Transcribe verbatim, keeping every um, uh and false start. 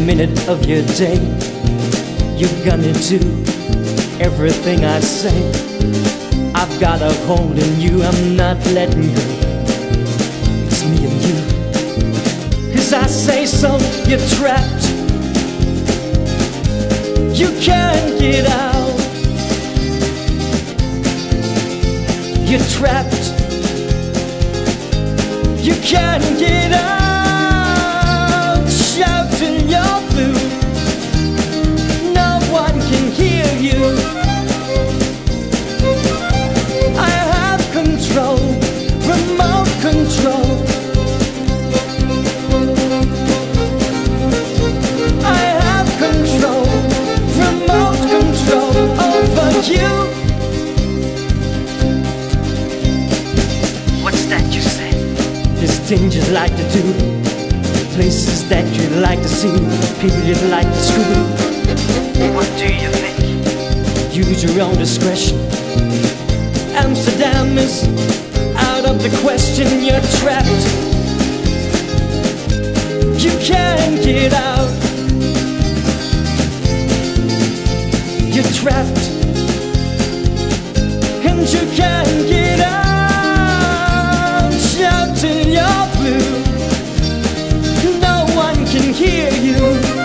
minute of your day. You're gonna do everything I say. I've got a hold in you, I'm not letting go. It's me and you. 'Cause I say so, you're trapped. You can't get out. You're trapped. You can't get out. Shout till you're blue. No one can hear you. I have control, remote control. I have control, remote control over you. What's that you say? There's things you'd like to do, places that you'd like to see, people you'd like to screw. What do you think? Use your own discretion. Amsterdam is out of the question. You're trapped. You can't get out. You're trapped, and you can't get out. Shout till you're blue. No one can hear you.